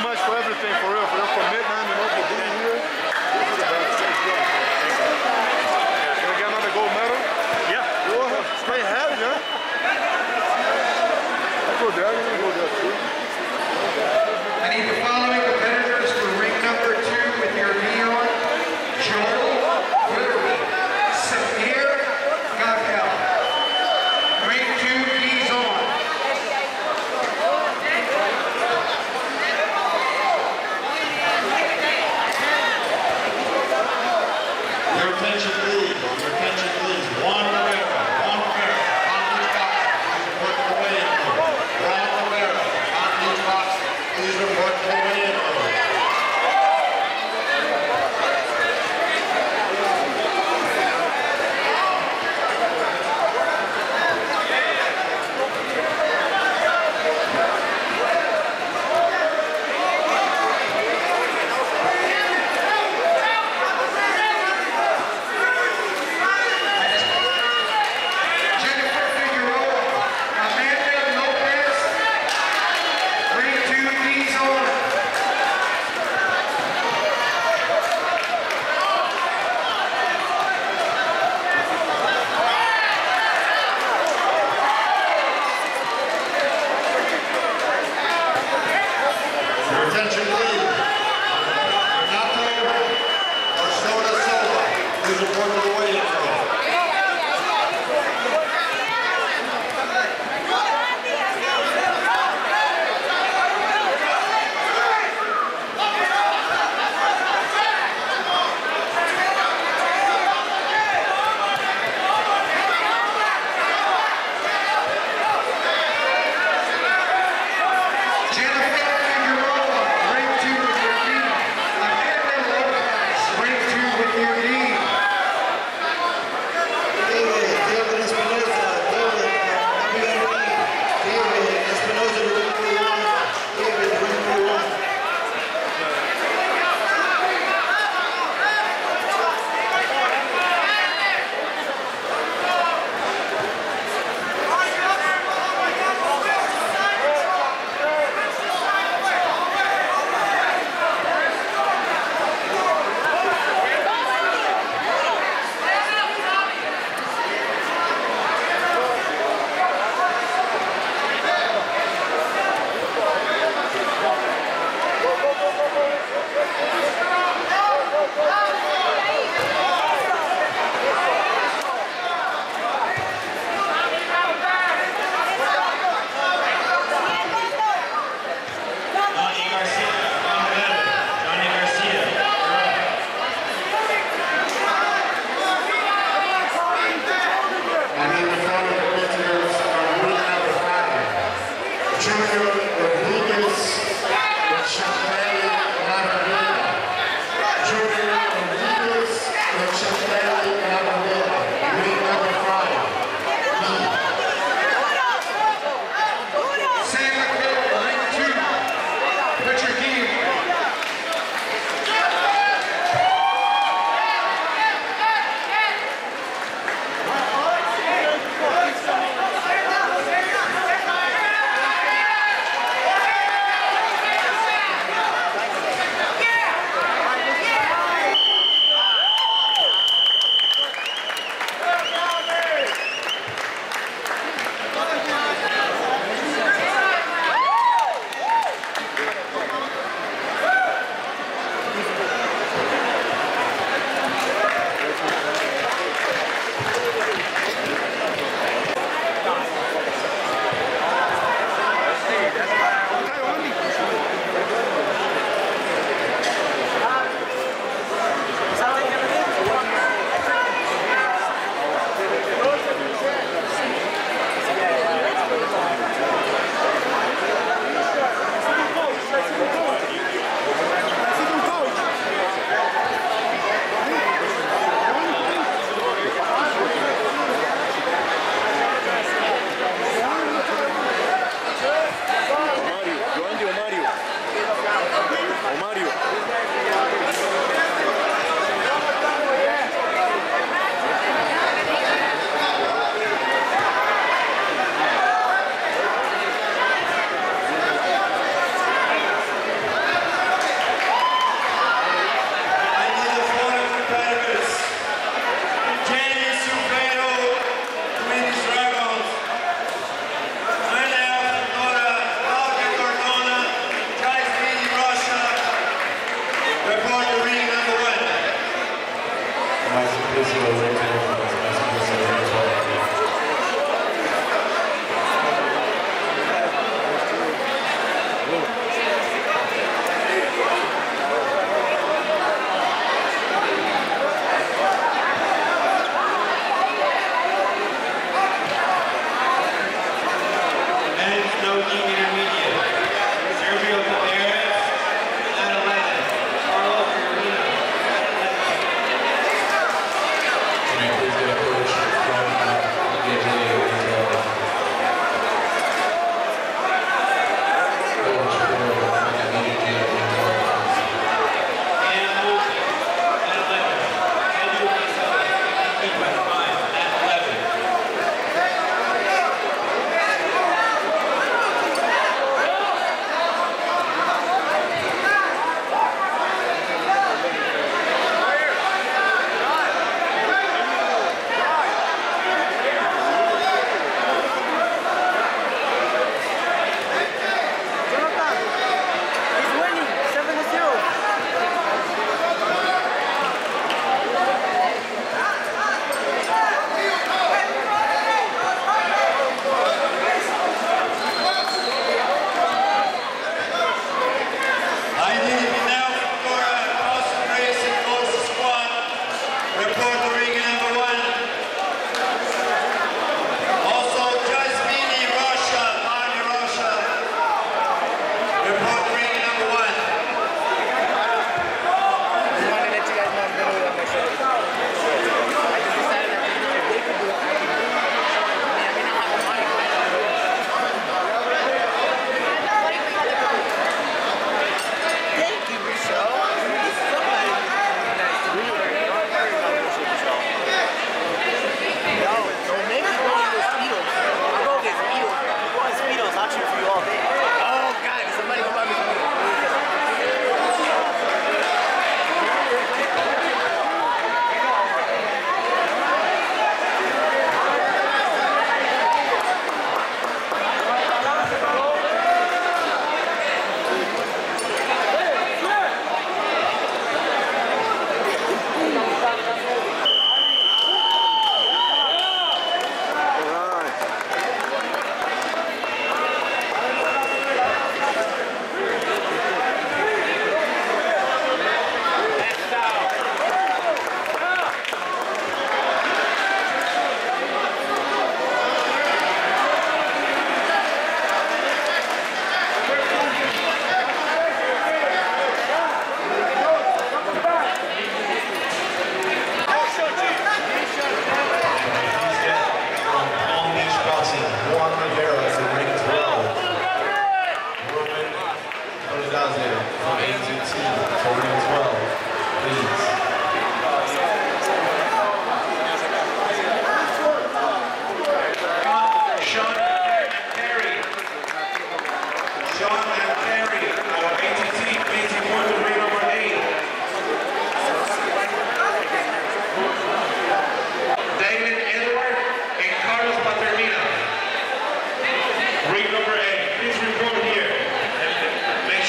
much for everything, for real, for your commitment, you know, for being here. This is the best. Gonna get another gold medal? Yeah. Go ahead. Straight heavy, huh? Go there, you go there too. I need the following competitors for ring number 2 with your knee on. Joel Willoughby, Samir Gakel. Ring 2, knees on. Your attention please, Juan Rivera, Juan Rivera, Congress Doctor, he's working the way in. Ron Rivera, Congress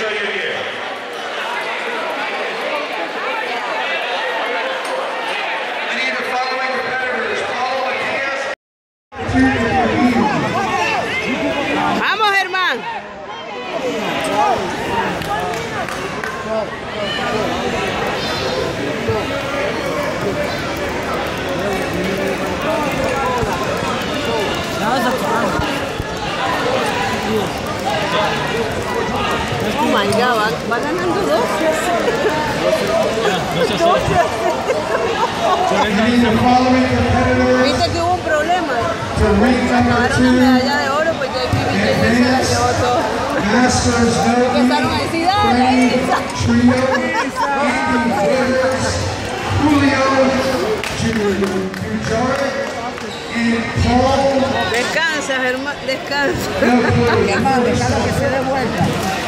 show your gear. I need the following competitors. Paul Matias. Vamos, Germán. Oh my God, va ganando 2. I need the following competitors Viste que hubo un problema. to ring number Acabaron la 2. medalla de oro porque aquí se la llevó todo. Masters Empezaron a decir, dale. Trio, Andy Flores, Julio Jujard, and Paul Descansa, Germán, descansa. Delfleur. que se dé vuelta.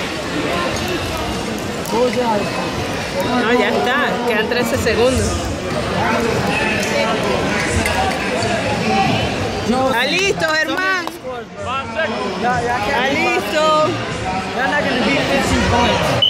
No, ya está, quedan 13 segundos. ¿Está listo, Germán? ¿Está listo?